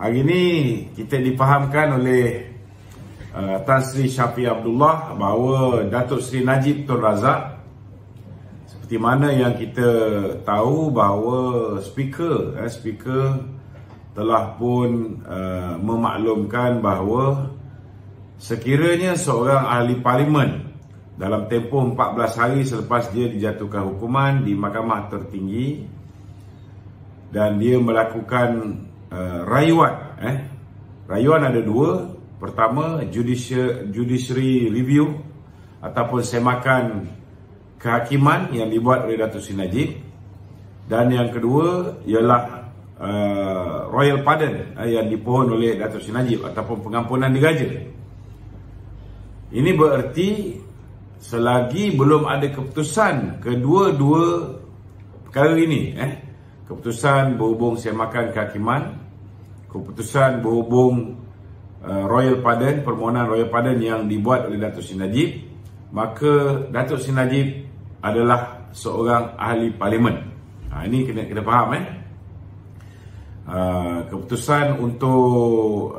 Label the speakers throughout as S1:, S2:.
S1: Hari ini kita difahamkan oleh Tan Sri Shafie Abdullah bahawa Datuk Seri Najib Tun Razak, seperti mana yang kita tahu bahawa speaker telah pun memaklumkan bahawa sekiranya seorang ahli parlimen dalam tempoh 14 hari selepas dia dijatuhkan hukuman di mahkamah tertinggi dan dia melakukan rayuan ada dua. Pertama, judiciary review ataupun semakan kehakiman yang dibuat oleh Datuk Seri Najib, dan yang kedua ialah royal pardon yang dipohon oleh Datuk Seri Najib ataupun pengampunan diraja. Ini bererti selagi belum ada keputusan kedua-dua perkara ini, keputusan berhubung semakan kehakiman, keputusan berhubung royal pardon, permohonan royal pardon yang dibuat oleh Datuk Seri Najib, maka Datuk Seri Najib adalah seorang ahli parlimen. Ini kena faham. Keputusan untuk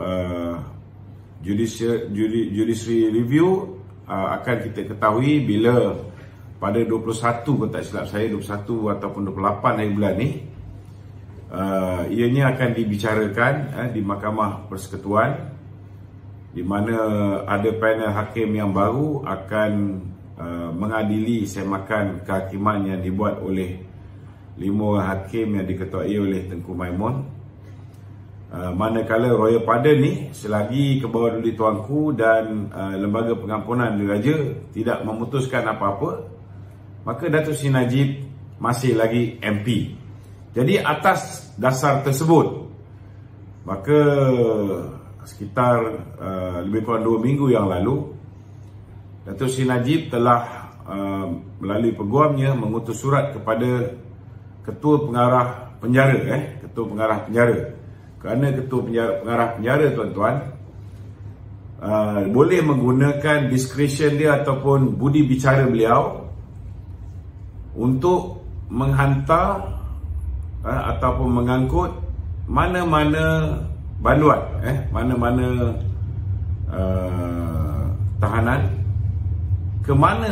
S1: judiciary review akan kita ketahui bila pada 21, kalau tak silap saya, 21 ataupun 28 hari bulan ni, ianya akan dibicarakan di Mahkamah Persekutuan, di mana ada panel hakim yang baru akan mengadili semakan kehakiman yang dibuat oleh 5 orang hakim yang diketuai oleh Tengku Maimun. Manakala royal pardon ni, selagi Kebawah-Duli Tuanku dan Lembaga Pengampunan Diraja tidak memutuskan apa-apa, maka Datuk Seri Najib masih lagi MP. Jadi atas dasar tersebut, maka sekitar lebih kurang 2 minggu yang lalu, Datuk Seri Najib telah melalui peguamnya mengutus surat kepada Ketua Pengarah Penjara, Ketua Pengarah Penjara. Kerana Ketua Pengarah Penjara, tuan-tuan, boleh menggunakan discretion dia ataupun budi bicara beliau untuk menghantar ataupun mengangkut mana-mana banduan, mana-mana tahanan ke mana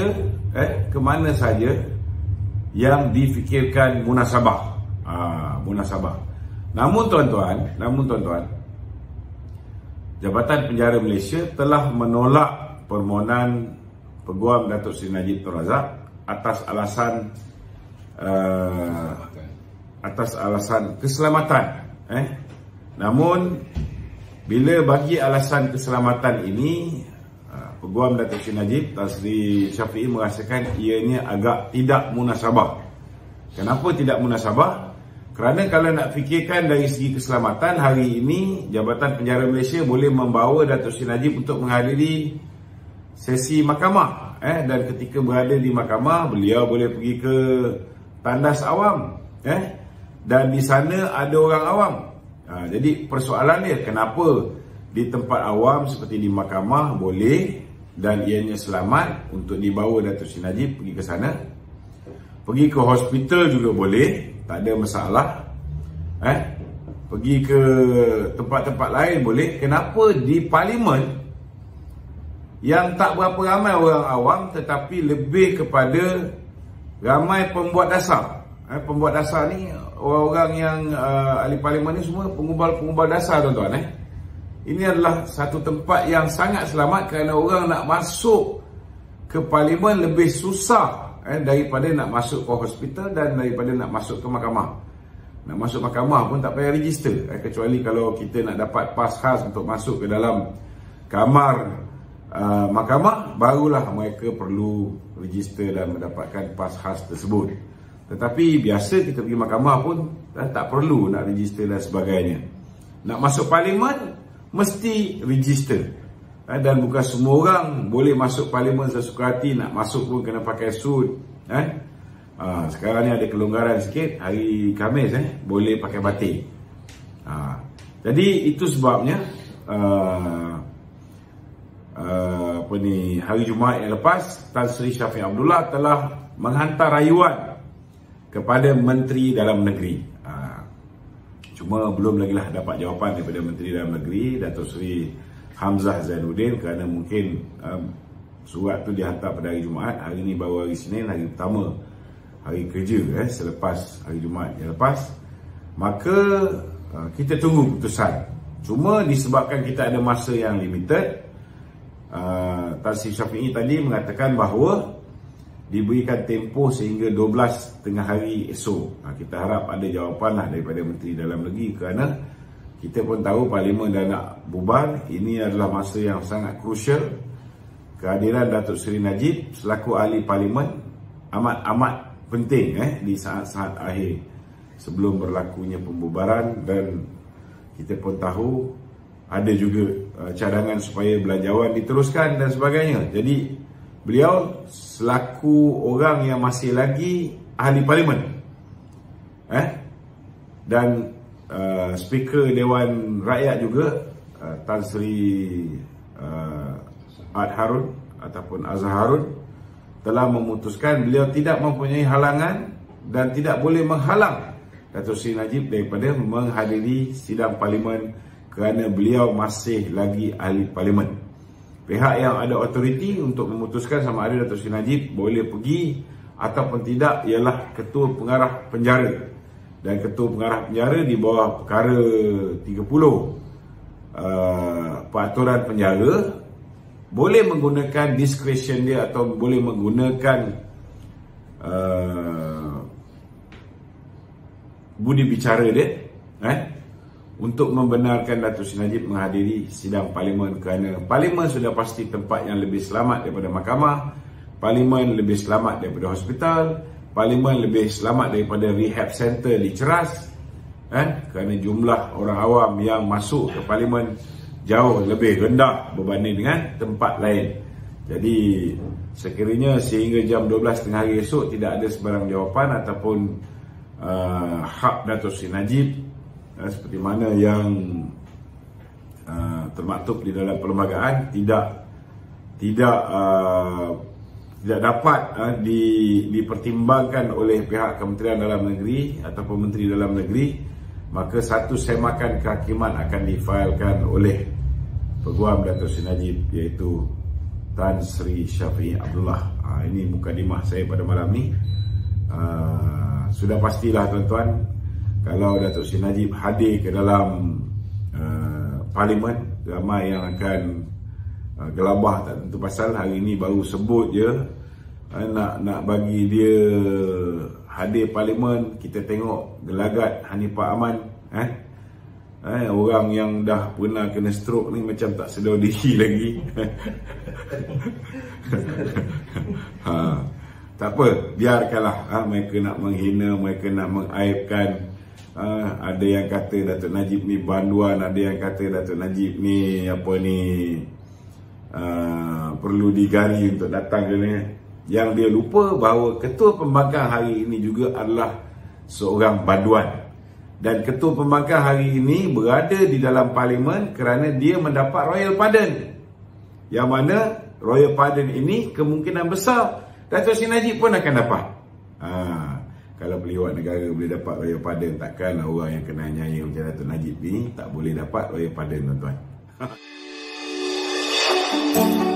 S1: saja yang difikirkan munasabah. Namun tuan-tuan, Jabatan Penjara Malaysia telah menolak permohonan peguam Datuk Seri Najib Tun Razak atas alasan keselamatan. Namun bila bagi alasan keselamatan ini, peguam Datuk Seri Najib, Tan Sri Shafie, merasakan ianya agak tidak munasabah. Kenapa tidak munasabah? Kerana kalau nak fikirkan dari segi keselamatan, hari ini Jabatan Penjara Malaysia boleh membawa Datuk Seri Najib untuk menghadiri sesi mahkamah, dan ketika berada di mahkamah, beliau boleh pergi ke tandas awam, dan di sana ada orang awam. Jadi persoalan dia, kenapa di tempat awam seperti di mahkamah boleh dan ianya selamat untuk dibawa Datuk Seri Najib pergi ke sana, pergi ke hospital juga boleh, tak ada masalah, pergi ke tempat-tempat lain boleh. Kenapa di parlimen yang tak berapa ramai orang awam tetapi lebih kepada ramai pembuat dasar? Pembuat dasar ni orang-orang yang ahli parlimen ni semua pengubal dasar, tuan-tuan. Ini adalah satu tempat yang sangat selamat kerana orang nak masuk ke parlimen lebih susah daripada nak masuk ke hospital dan daripada nak masuk ke mahkamah. Nak masuk mahkamah pun tak payah register, kecuali kalau kita nak dapat pas khas untuk masuk ke dalam kamar mahkamah, barulah mereka perlu register dan mendapatkan pas khas tersebut. Tetapi biasa kita pergi mahkamah pun tak perlu nak register dan sebagainya. Nak masuk parlimen mesti register, dan bukan semua orang boleh masuk parlimen sesuka hati. Nak masuk pun kena pakai suit. Sekarang ni ada kelonggaran sikit, hari Khamis boleh pakai batik. Jadi itu sebabnya hari Jumaat yang lepas, Tan Sri Shafie Abdullah telah menghantar rayuan kepada Menteri Dalam Negeri. Cuma belum lagi lah dapat jawapan daripada Menteri Dalam Negeri Datuk Seri Hamzah Zainuddin, kerana mungkin surat tu dihantar pada hari Jumaat. Hari ni baru hari Senin, hari pertama hari kerja selepas hari Jumaat yang lepas. Maka kita tunggu keputusan. Cuma disebabkan kita ada masa yang limited, Tan Sri Syafiee tadi mengatakan bahawa diberikan tempoh sehingga 12 tengah hari esok. Kita harap ada jawapan lah daripada Menteri Dalam Negeri, kerana kita pun tahu Parlimen dah nak bubar. Ini adalah masa yang sangat krusial. Kehadiran Datuk Seri Najib selaku ahli Parlimen amat penting di saat-saat akhir sebelum berlakunya pembubaran. Dan kita pun tahu ada juga cadangan supaya belanjawan diteruskan dan sebagainya. Jadi beliau selaku orang yang masih lagi ahli Parlimen dan Speaker Dewan Rakyat juga, Tan Sri Harun ataupun Azhar Harun, telah memutuskan beliau tidak mempunyai halangan dan tidak boleh menghalang Datuk Seri Najib daripada menghadiri sidang Parlimen kerana beliau masih lagi ahli Parlimen. Pihak yang ada otoriti untuk memutuskan sama ada Datuk Seri Najib boleh pergi ataupun tidak ialah Ketua Pengarah Penjara. Dan Ketua Pengarah Penjara di bawah perkara 30 peraturan penjara boleh menggunakan discretion dia atau boleh menggunakan budi bicara dia untuk membenarkan Datuk Seri Najib menghadiri sidang Parlimen, kerana Parlimen sudah pasti tempat yang lebih selamat daripada mahkamah, Parlimen lebih selamat daripada hospital, Parlimen lebih selamat daripada rehab center di Ceras, kerana jumlah orang awam yang masuk ke Parlimen jauh lebih rendah berbanding dengan tempat lain. Jadi sekiranya sehingga jam 12 tengah hari esok tidak ada sebarang jawapan ataupun hak Datuk Seri Najib seperti mana yang termaktub di dalam perlembagaan tidak dapat dipertimbangkan oleh pihak Kementerian Dalam Negeri ataupun Menteri Dalam Negeri, maka satu semakan kehakiman akan difailkan oleh Peguam Datuk Seri Najib, iaitu Tan Sri Syafiee Abdullah. Ini mukadimah saya pada malam ni. Sudah pastilah tuan-tuan, kalau Datuk Seri Najib hadir ke dalam Parlimen, ramai yang akan gelabah tak tentu pasal. Hari ni baru sebut je nak bagi dia hadir Parlimen. Kita tengok gelagat Hanifah Aman, orang yang dah pernah kena stroke ni macam tak sedar diri lagi. Tak apa, biarkanlah. Mereka nak menghina, mereka nak mengaibkan. Ada yang kata Datuk Najib ni banduan, ada yang kata Datuk Najib ni perlu digari untuk datang ke ni. Yang dia lupa bahawa Ketua Pembangkang hari ini juga adalah seorang banduan. Dan Ketua Pembangkang hari ini berada di dalam Parlimen kerana dia mendapat Royal Pardon, yang mana Royal Pardon ini kemungkinan besar Datuk Seri Najib pun akan dapat. Kalau pelihak negara boleh dapat Royal Pardon, takkan orang yang kena nyai macam Datuk Najib ni tak boleh dapat Royal Pardon, tuan-tuan.